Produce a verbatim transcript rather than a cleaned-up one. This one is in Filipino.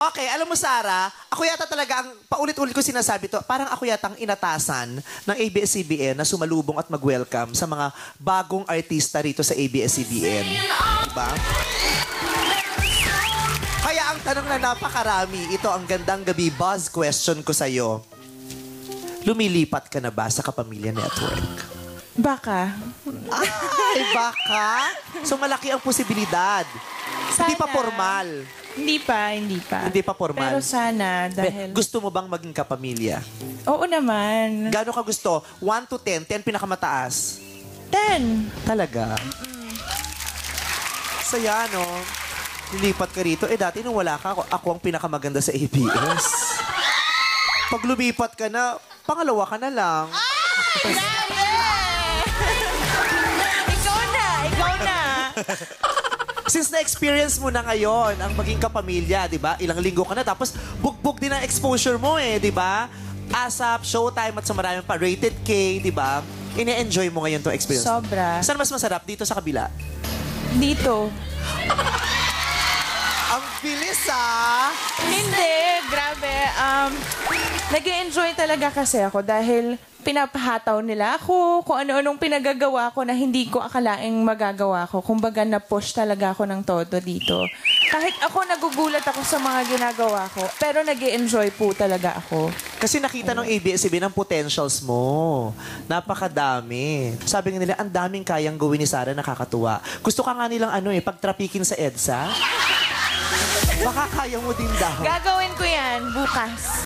Okay, alam mo, Sarah, ako yata talaga ang paulit-ulit ko sinasabi to, parang ako yata ang inatasan ng A B S C B N na sumalubong at mag-welcome sa mga bagong artista rito sa A B S C B N. Diba? Kaya ang tanong na napakarami, ito ang Gandang Gabi buzz question ko sa'yo. Lumilipat ka na ba sa Kapamilya Network? Baka. Ay, baka? So malaki ang posibilidad. Sana. Hindi pa formal. Hindi pa, hindi pa. Hindi pa formal. Pero sana, dahil... Gusto mo bang maging kapamilya? Oo naman. Gaano ka gusto? one to ten? ten pinakamataas? ten. Talaga? Mm-mm. Saya, no? Lilipat ka rito. Eh, dati nung wala ka, ako, ako ang pinakamaganda sa A B S. Pag lumipat ka na, pangalawa ka na lang. Ay, grabe! Ikaw na, ikaw na. Since na-experience mo na ngayon ang maging kapamilya, di ba? Ilang linggo ka na, tapos bugbog din ang exposure mo eh, di ba? ASAP, Showtime at sa maraming pa, Rated K, di ba? Ine-enjoy mo ngayon itong experience. Sobra. Saan mas masarap? Dito sa kabila? Dito. Ang bilis, ah! Hindi, grabe. Um, nag-enjoy talaga kasi ako dahil pinapahataw nila ako kung ano-anong pinagagawa ko na hindi ko akalaing magagawa ko. Kumbaga na-push talaga ako ng todo dito. Kahit ako nagugulat ako sa mga ginagawa ko, pero nag-enjoy po talaga ako. Kasi nakita ng A B S C B N ang potentials mo. Napakadami. Sabi nga nila, ang daming kayang gawin ni Sarah, nakakatuwa. Gusto ka nga nilang ano eh, pagtrapikin sa EDSA. Baka kaya mo din daw. Gagawin ko yan bukas.